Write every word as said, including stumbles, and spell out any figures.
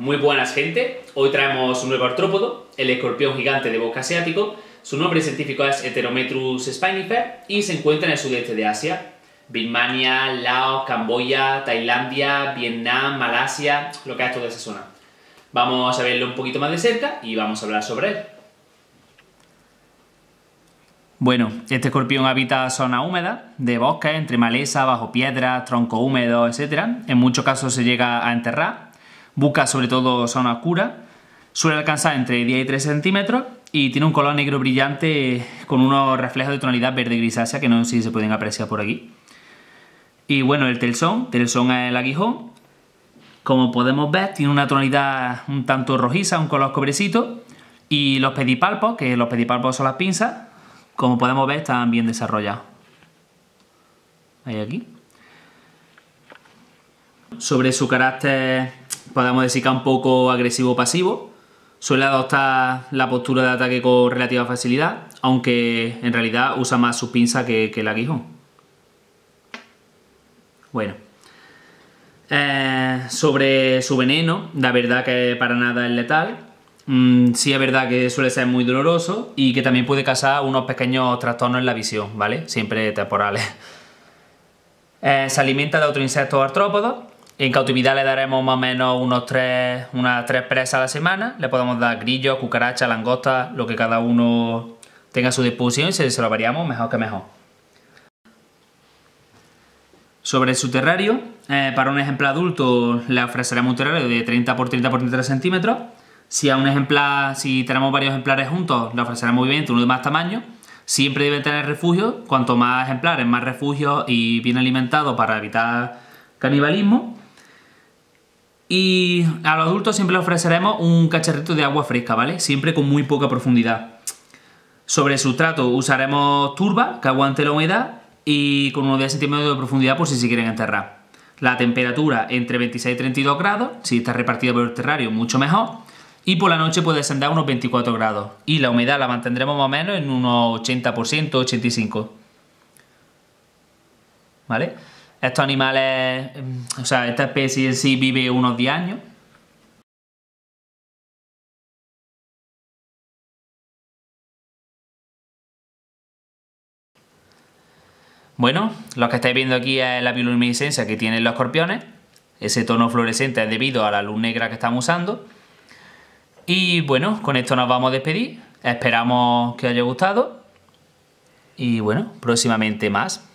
Muy buenas, gente. Hoy traemos un nuevo artrópodo, el escorpión gigante de bosque asiático. Su nombre científico es Heterometrus spinifer y se encuentra en el sudeste de Asia. Birmania, Laos, Camboya, Tailandia, Vietnam, Malasia, lo que es toda esa zona. Vamos a verlo un poquito más de cerca y vamos a hablar sobre él. Bueno, este escorpión habita zonas húmedas de bosques, entre maleza, bajo piedras, troncos húmedos, etcétera. En muchos casos se llega a enterrar. Busca sobre todo zonas oscuras. Suele alcanzar entre diez y trece centímetros y tiene un color negro brillante con unos reflejos de tonalidad verde grisácea que no sé si se pueden apreciar por aquí. Y bueno, el telson, telson es el aguijón. Como podemos ver, tiene una tonalidad un tanto rojiza, un color cobrecito. Y los pedipalpos, que los pedipalpos son las pinzas, como podemos ver, están bien desarrollados. Ahí aquí. Sobre su carácter, podemos decir que es un poco agresivo-pasivo. Suele adoptar la postura de ataque con relativa facilidad, aunque en realidad usa más sus pinzas que, que el aguijón. Bueno. Eh, sobre su veneno, la verdad que para nada es letal. Mm, sí es verdad que suele ser muy doloroso y que también puede causar unos pequeños trastornos en la visión, ¿vale? Siempre temporales. Eh, se alimenta de otros insectos artrópodos. En cautividad le daremos más o menos unos tres, unas tres presas a la semana. Le podemos dar grillos, cucarachas, langostas, lo que cada uno tenga a su disposición y si se lo variamos, mejor que mejor. Sobre su terrario, eh, para un ejemplar adulto le ofreceremos un terrario de treinta por treinta por treinta centímetros. Si a un ejemplar, si tenemos varios ejemplares juntos, le ofreceremos obviamente uno de más tamaño. Siempre deben tener refugio, cuanto más ejemplares, más refugio y bien alimentados para evitar canibalismo. Y a los adultos siempre les ofreceremos un cacharrito de agua fresca, ¿vale? Siempre con muy poca profundidad. Sobre el sustrato usaremos turba, que aguante la humedad, y con unos diez centímetros de profundidad por si se quieren enterrar. La temperatura entre veintiséis y treinta y dos grados, si está repartida por el terrario, mucho mejor. Y por la noche puede descender a unos veinticuatro grados. Y la humedad la mantendremos más o menos en unos ochenta por ciento, ochenta y cinco por ciento. ¿Vale? Estos animales, o sea, esta especie en sí vive unos diez años. Bueno, lo que estáis viendo aquí es la bioluminiscencia que tienen los escorpiones. Ese tono fluorescente es debido a la luz negra que estamos usando. Y bueno, con esto nos vamos a despedir. Esperamos que os haya gustado. Y bueno, próximamente más.